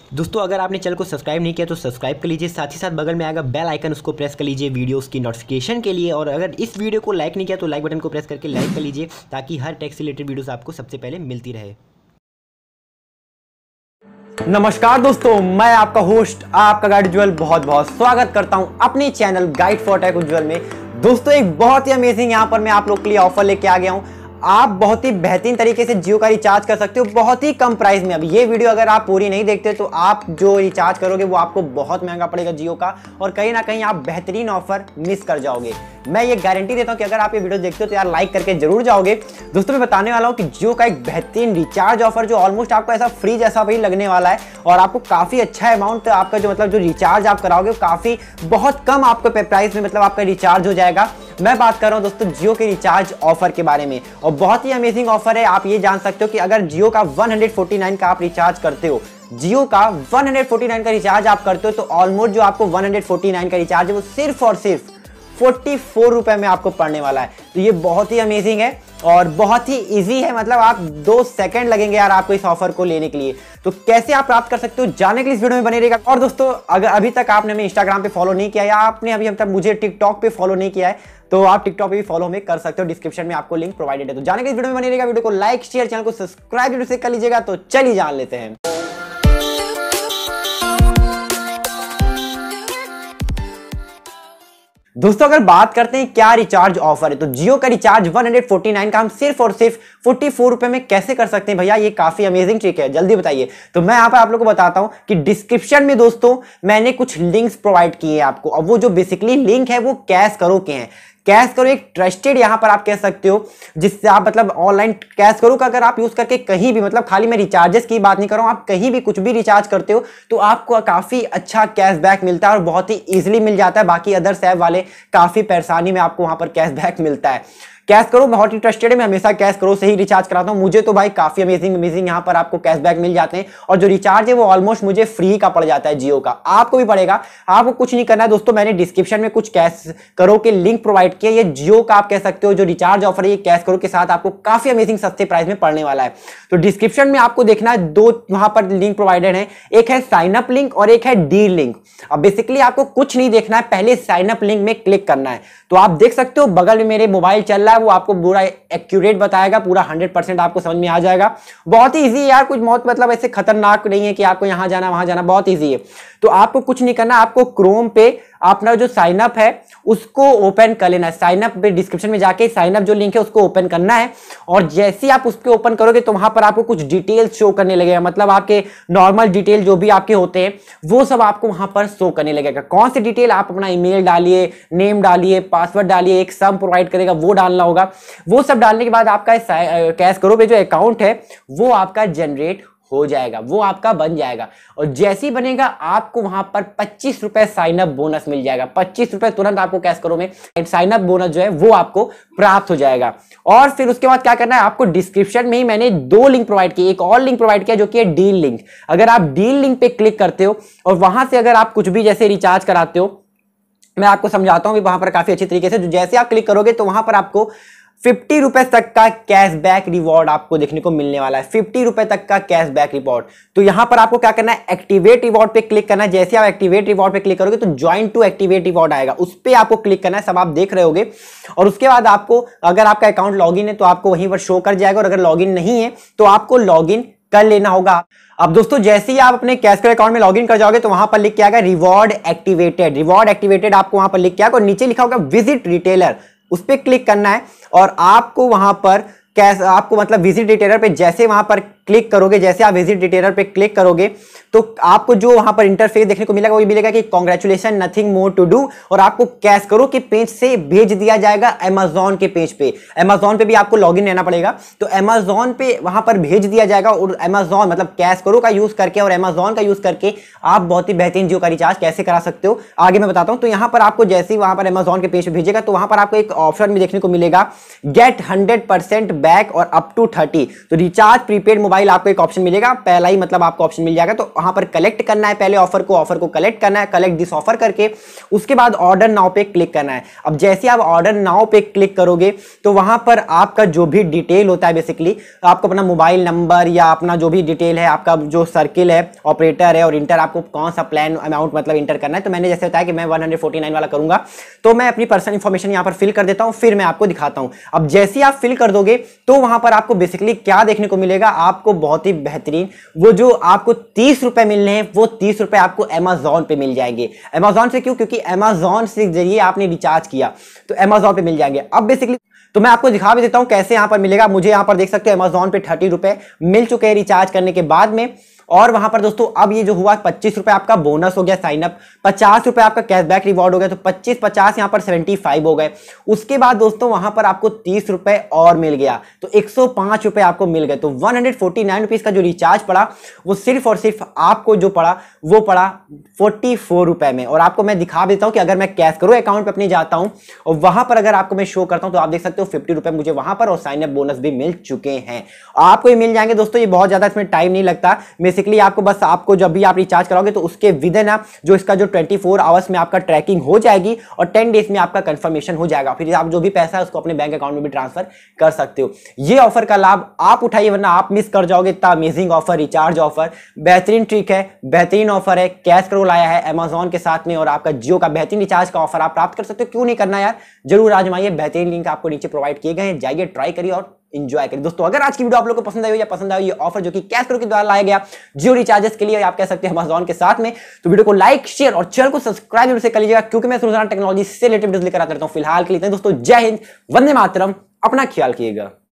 दोस्तों अगर आपने चैनल को सब्सक्राइब नहीं किया तो सब्सक्राइब कर लीजिए, साथ ही साथ बगल में आएगा बेल आइकन, उसको प्रेस कर लीजिए वीडियोस की नोटिफिकेशन के लिए। और अगर इस वीडियो को लाइक नहीं किया तो लाइक बटन को प्रेस करके लाइक कर लीजिए ताकि हर टेक से रिलेटेड वीडियोस आपको सबसे पहले मिलती रहे। नमस्कार दोस्तों, मैं आपका होस्ट आपका गाइड उज्ज्वल बहुत बहुत स्वागत करता हूं अपने channel guide for tech Ujjwal में। दोस्तों एक बहुत ही अमेजिंग यहां पर मैं आप लोग के लिए ऑफर लेके आ गया हूं। आप बहुत ही बेहतरीन तरीके से जियो का रिचार्ज कर सकते हो बहुत ही कम प्राइस में। अब ये वीडियो अगर आप पूरी नहीं देखते तो आप जो रिचार्ज करोगे वो आपको बहुत महंगा पड़ेगा जियो का, और कहीं ना कहीं आप बेहतरीन ऑफर मिस कर जाओगे। मैं ये गारंटी देता हूं कि अगर आप ये वीडियो देखते हो तो यार लाइक करके जरूर जाओगे। दोस्तों मैं बताने वाला हूं कि जियो का एक बेहतरीन रिचार्ज ऑफर जो ऑलमोस्ट आपको ऐसा फ्री जैसा भी लगने वाला है, और आपको काफी अच्छा अमाउंट आपका जो रिचार्ज आप कराओगे काफी बहुत कम आपको प्राइस में आपका रिचार्ज हो जाएगा। मैं बात कर रहा हूं दोस्तों जियो के रिचार्ज ऑफर के बारे में, और बहुत ही अमेजिंग ऑफर है। आप ये जान सकते हो कि अगर जियो का 149 का आप रिचार्ज करते हो, जियो का 149 का रिचार्ज आप करते हो, तो ऑलमोस्ट जो आपको 149 का रिचार्ज है वो सिर्फ और सिर्फ 44 रुपए में आपको पड़ने वाला है। तो ये बहुत ही अमेजिंग है और बहुत ही इजी है। आप 2 सेकंड लगेंगे यार आपको इस ऑफर को लेने के लिए। तो कैसे आप प्राप्त कर सकते हो जानने के लिए इस वीडियो में बने रहेगा। और दोस्तों अगर अभी तक आपने हमें इंस्टाग्राम पे फॉलो नहीं किया या आपने अभी तक मुझे टिकटॉक पे फॉलो नहीं किया है तो आप टिकटॉक पे भी फॉलो हमें कर सकते हो, डिस्क्रिप्शन में आपको लिंक प्रोवाइडेड है। तो जाने के इस वीडियो में बने रहेगा। वीडियो को लाइक शेयर, चैनल को सब्सक्राइब जरूर से कर लीजिएगा। तो चलिए जान लेते हैं। दोस्तों अगर बात करते हैं क्या रिचार्ज ऑफर है, तो जियो का रिचार्ज 149 का हम सिर्फ और सिर्फ 44 रुपए में कैसे कर सकते हैं भैया। ये काफी अमेजिंग ट्रिक है, जल्दी बताइए। तो मैं यहाँ पर आप लोगों को बताता हूं कि डिस्क्रिप्शन में दोस्तों मैंने कुछ लिंक्स प्रोवाइड किए हैं आपको, और वो जो बेसिकली लिंक है वो कैश करो के हैं। कैश करो एक ट्रस्टेड यहां पर आप कह सकते हो, जिससे आप ऑनलाइन कैश करो का अगर आप यूज करके कहीं भी खाली मैं रिचार्जेस की बात नहीं कर रहा हूं, आप कहीं भी कुछ भी रिचार्ज करते हो तो आपको काफी अच्छा कैशबैक मिलता है और बहुत ही इजीली मिल जाता है। बाकी अदर्स ऐप वाले काफी परेशानी में आपको वहां पर कैशबैक मिलता है। कैश करो बहुत ही ट्रस्टेड है, मैं हमेशा कैश करो से ही रिचार्ज कराता हूं। मुझे तो भाई काफी अमेजिंग यहां पर आपको कैशबैक मिल जाते हैं, और जो रिचार्ज है वो ऑलमोस्ट मुझे फ्री का पड़ जाता है जियो का। आपको भी पड़ेगा, आपको कुछ नहीं करना है दोस्तों। मैंने डिस्क्रिप्शन में कुछ कैश करो के लिंक प्रोवाइड किया। ये जियो का आप कह सकते हो जो रिचार्ज ऑफर है, ये कैश करो के साथ आपको काफी अमेजिंग सस्ते प्राइस में पड़ने वाला है। तो डिस्क्रिप्शन में आपको देखना है 2 वहां पर लिंक प्रोवाइडेड है, एक है साइन अप लिंक और एक है डील लिंक। अब बेसिकली आपको कुछ नहीं देखना है, पहले साइन अप लिंक में क्लिक करना है। तो आप देख सकते हो बगल में मेरे मोबाइल चल रहा है, वो आपको पूरा एक्यूरेट बताएगा, पूरा 100% आपको समझ में आ जाएगा। बहुत ही इजी है यार, कुछ बहुत ऐसे खतरनाक नहीं है कि आपको यहां जाना वहां जाना, बहुत इजी है। तो आपको कुछ नहीं करना, आपको क्रोम पे अपना जो साइन अप है उसको ओपन कर लेना है। साइन अप पे डिस्क्रिप्शन में जाके साइन अप जो लिंक है उसको ओपन करना है, और जैसे ही आप उसको ओपन करोगे तो वहां पर आपको कुछ डिटेल्स शो करने लगेगा। आपके नॉर्मल डिटेल जो भी आपके होते हैं वो सब आपको वहां पर शो करने लगेगा। कौन सी डिटेल, आप अपना ईमेल डालिए, नेम डालिए, पासवर्ड डालिए, एक सम प्रोवाइड करेगा वो डालना होगा। वो सब डालने के बाद आपका कैश करो पे जो अकाउंट है वो आपका जनरेट हो जाएगा, वो आपका बन जाएगा। और जैसे ही बनेगा आपको वहां पर 25 रुपए साइन अप बोनस मिल जाएगा। 25 रुपए तुरंत आपको कैश करो में साइन अप बोनस जो है वो आपको प्राप्त हो जाएगा। और फिर उसके बाद क्या करना है, आपको डिस्क्रिप्शन में ही मैंने 2 लिंक प्रोवाइड किए, एक और लिंक प्रोवाइड किया जो कि है डील लिंक। अगर आप डील लिंक पे क्लिक करते हो और वहां से अगर आप कुछ भी जैसे रिचार्ज कराते हो, मैं आपको समझाता हूं वहां पर काफी अच्छी तरीके से। जैसे आप क्लिक करोगे तो वहां पर आपको 50 रुपए तक का कैशबैक रिवॉर्ड आपको देखने को मिलने वाला है। 50 रुपए तक का कैशबैक रिवॉर्ड। तो यहां पर आपको क्या करना है, एक्टिवेट रिवॉर्ड पे क्लिक करना है। जैसे आप एक्टिवेट रिवॉर्ड पे क्लिक करोगे तो ज्वाइन टू एक्टिवेट रिवॉर्ड आएगा, उस पर आपको क्लिक करना है। सब आप देख रहे होगे, और उसके बाद आपको अगर आपका अकाउंट लॉगिन है तो आपको वहीं पर शो कर जाएगा, और अगर लॉगिन नहीं है तो आपको लॉगिन कर लेना होगा। अब दोस्तों जैसे ही आप अपने कैश के अकाउंट में लॉगिन कर जाओगे तो वहां पर लिख के आएगा रिवॉर्ड एक्टिवेटेड। रिवॉर्ड एक्टिवेटेड आपको वहां पर लिख के आएगा, और नीचे लिखा होगा विजिट रिटेलर, उस पर क्लिक करना है। और आपको वहां पर कैश आपको विजिट रिटेलर पे जैसे वहां पर क्लिक करोगे, जैसे आप विजिट रिटेलर पे क्लिक करोगे तो आपको जो वहां पर इंटरफेस देखने को मिलेगा वो मिलेगा कि congratulation nothing more to do, और आपको कैश करो के पेज से भेज दिया जाएगा अमेजॉन के पेज पे। अमेजॉन पे भी आपको लॉगिन रहना पड़ेगा, तो अमेजॉन पे वहां पर भेज दिया जाएगा। और अमेजॉन कैश करो का यूज करके और अमेजॉन का यूज करके आप बहुत ही बेहतरीन जियो का रिचार्ज कैसे करा सकते हो आगे मैं बताता हूं। तो यहां पर आपको जैसे ही वहां पर अमेजॉन के पेज पे भेजेगा तो वहां पर आपको एक ऑप्शन में देखने को मिलेगा गेट 100% बैक और अप टू 30। तो रिचार्ज प्रीपेड मोबाइल मोबाइल आपको एक ऑप्शन मिलेगा, पहला ही मतलब आपको ऑप्शन मिल जाएगा। तो वहां पर कलेक्ट करना है पहले ऑफर को कलेक्ट करना है, कलेक्ट दिस ऑफर करके उसके बाद ऑर्डर नाउ पे क्लिक करना है। अब जैसे आप ऑर्डर नाउ पे क्लिक करोगे तो वहां पर आपका जो भी डिटेल होता है, बेसिकली आपको अपना मोबाइल नंबर या अपना जो भी डिटेल है, आपका जो सर्किल है, ऑपरेटर है और इंटर, आपको कौन सा प्लान अमाउंट मतलब इंटर करना है। तो मैंने जैसे बताया कि मैं 149 वाला करूंगा, तो मैं अपनी पर्सनल इंफॉर्मेशन यहां पर फिल कर देता हूं, फिर मैं आपको दिखाता हूं। अब जैसे आप फिल कर दोगे तो वहां पर आपको बेसिकली क्या देखने को मिलेगा, आपको बहुत ही बेहतरीन वो जो आपको 30 रुपए मिलने हैं, वो 30 रुपए आपको अमेजॉन पे मिल जाएंगे। अमेजॉन से क्यों? क्योंकि अमेजॉन से जरिए आपने रिचार्ज किया तो अमेजॉन पे मिल जाएंगे। अब बेसिकली तो मैं आपको दिखा भी देता हूं कैसे यहां पर मिलेगा। मुझे यहां पर देख सकते हो अमेजॉन पे 30 रुपए मिल चुके हैं रिचार्ज करने के बाद में। और वहां पर दोस्तों अब ये जो हुआ 25 रुपए आपका बोनस हो गया साइन अप, 50 रुपए आपका कैशबैक रिवॉर्ड हो गया, तो 25 यहां पर 75 हो गए। उसके बाद दोस्तों वहां पर आपको 30 रुपए और मिल गया, तो 105 रुपए आपको मिल गए। तो 149 रुपीज का जो रिचार्ज पड़ा वो सिर्फ और सिर्फ आपको जो पड़ा वो पड़ा 44 रुपए में। और आपको मैं दिखा देता हूं कि अगर मैं कैश करो अकाउंट पे अपने जाता हूं और वहां पर अगर आपको मैं शो करता हूं तो आप देख सकते हो 50 रुपए मुझे वहां पर और साइन अप बोनस भी मिल चुके हैं। आपको ये मिल जाएंगे दोस्तों, ये बहुत ज्यादा इसमें टाइम नहीं लगता। बेसिकली आपको बस आपको जब भी आप रिचार्ज कराओगे तो उसके विद इन जो इसका जो 24 आवर्स में आपका ट्रैकिंग हो जाएगी और 10 डेज में आपका कंफर्मेशन हो जाएगा। फिर आप जो भी पैसा है उसको अपने बैंक अकाउंट में भी ट्रांसफर कर सकते हो। ये ऑफर का लाभ आप उठाइए वरना आप मिस कर जाओगे। इतना अमेजिंग ऑफर, रिचार्ज ऑफर, बेहतरीन ट्रिक है, बेहतरीन ऑफर है, कैश करो लाया है अमेजॉन के साथ में और आपका जियो का बेहतरीन रिचार्ज का ऑफर आप प्राप्त कर सकते हो। क्यों नहीं करना यार, जरूर आजमाइए। बेहतरीन लिंक आपको नीचे प्रोवाइड किए गए हैं, जाइए ट्राई करिए और एंजॉय करिए। दोस्तों अगर आज की वीडियो आप लोगों को पसंद आई हो या पसंद आई ये ऑफर जो कि कैश करो के द्वारा लाया गया जियो रिचार्जेस के लिए, आप कह सकते हैं अमेजॉन के साथ में, तो वीडियो को लाइक, शेयर और चैनल को सब्सक्राइब जरूर से कर लीजिएगा, क्योंकि मैं रोजाना टेक्नोलॉजी से रिलेटेड वीडियोस लेकर आता रहता हूं। फिलहाल के लिए दोस्तों जय हिंद, वंदे मातरम, अपना ख्याल रखिएगा।